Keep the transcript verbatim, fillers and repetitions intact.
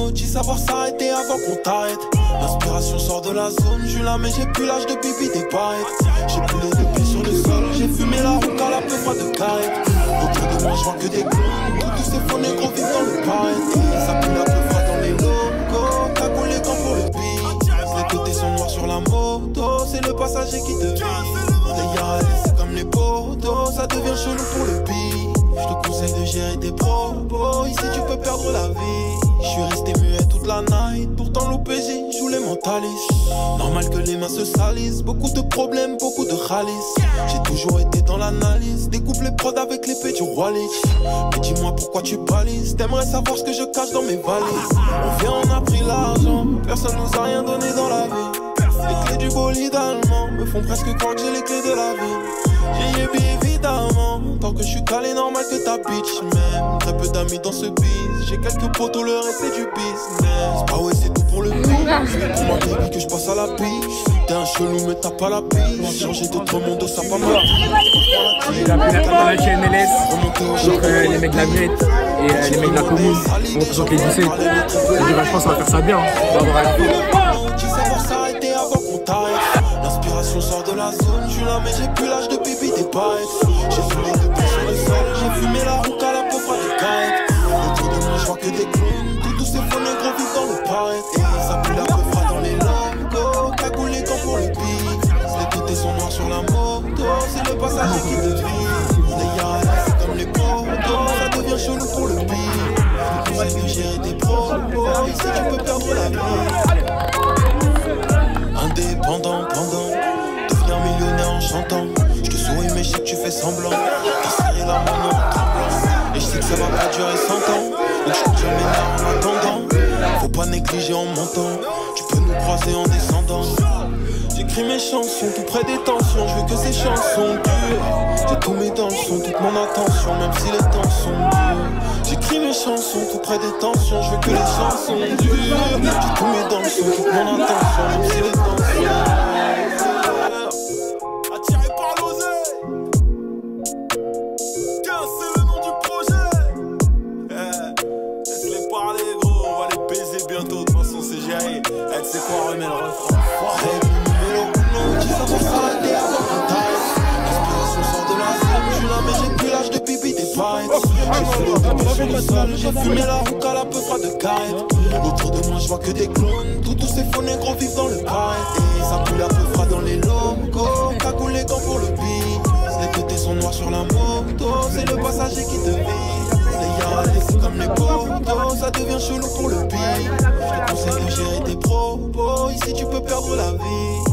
mollo, dis savoir s'arrêter avant qu'on t'arrête. L'inspiration sort de la zone, je la mais j'ai plus l'âge de pipi des paillettes. J'ai plus les deux pieds sur le sol, j'ai fumé la route à la peu froide de carrette. Autour de moi je vois que des clowns, tous ces faux négros vivent dans le paillettes. Ça pue la peu froide dans les locaux, cagoule les camps pour le beat. Les côtés sont noirs sur la moto, c'est le passager qui te vit. Les gars, c'est comme les potos, ça devient chelou pour le beat. Je te conseille de gérer tes propos, ici tu peux perdre la vie. Je suis resté muet toute la night, pourtant l'O P J joue les mentalistes. Normal que les mains se salissent, beaucoup de problèmes, beaucoup de ralices. J'ai toujours été dans l'analyse, découpe les prods avec l'épée du roi Lich. Mais dis-moi pourquoi tu balises, t'aimerais savoir ce que je cache dans mes valises. On vient, on a pris l'argent, personne nous a rien donné dans la vie. Les clés du bolide allemand me font presque croire que j'ai les clés de la vie. J'ai yébi évidemment, tant que je suis calé, normal que ta bitch m'aime. Très peu d'amis dans ce biz, j'ai quelques potos, le reste c'est du business. Ah ouais, c'est tout pour le beat, pour moi baby que je passe à la biche. T'es un chelou mais t'as pas la biche, changer d'autres mondes ça pas mal. J'ai appelé la carte de la H M L S, donc euh, les mecs de la Muette et euh, les mecs de la commune, on représente les dix-sept. Et je pense qu'on va faire ça bien, on va avoir un l'inspiration sort de la zone, je suis là mais j'ai plus l'âge de pipi des paillettes. J'ai fumé de pieds sur le sol, j'ai fumé la route à la peu froide de carrette. Autour de moi je vois que des clowns, tous ces faux négros vivent dans le paillettes. Et ça pue la peu froide dans les logos, cagoule les camps pour le beat. Les côtés sont noirs sur la moto, c'est le passager qui te vit. Les gars, c'est comme les potos, ça devient chelou pour le beat. Je te conseille de gérer tes propos, ici tu peux perdre la vie. Indépendant, pendant, devenir millionnaire en chantant. Je te souris mais je sais que tu fais semblant. T'as serré la main en tremblant. Et je sais que ça va pas durer cent ans. Donc je compte mes nerfs en attendant. Faut pas négliger en montant. Tu peux nous croiser en descendant. J'écris mes chansons tout près des tensions. Je veux que ces chansons durent. J'ai tous mes dans le son, toute mon attention, même si les temps sont durs. J'écris mes chansons tout près des tensions. Je veux que les chansons durent. J'ai tous mes dans le son, toute mon attention, même si les temps sont durs. Attiré par l'oseille. Tiens, c'est le nom du projet. Eh, laisse-les parler gros, on va les baiser bientôt. De toute façon c'est géré. Eh, tu sais quoi, remets le refrain. Dis ça pour s'arrêter avant qu'on t'arrête. L'inspiration sort de la zone, je suis là mais j'ai plus l'âge de pipi des paillettes. J'ai fumé des pieds sur le sol, j'ai fumé la route à la peu froide de carrette. Autour de moi je vois que des clowns, tous ces faux négros vivent dans le paillettes. Et ça pue la peu froide dans les logos, cagoule les gants pour le beat. Les côtés sont noirs sur la moto, c'est le passager qui te vit. Les gars, c'est comme les potos, ça devient chelou pour le beat. Je te conseille de gérer tes propos, ici tu peux perdre la vie.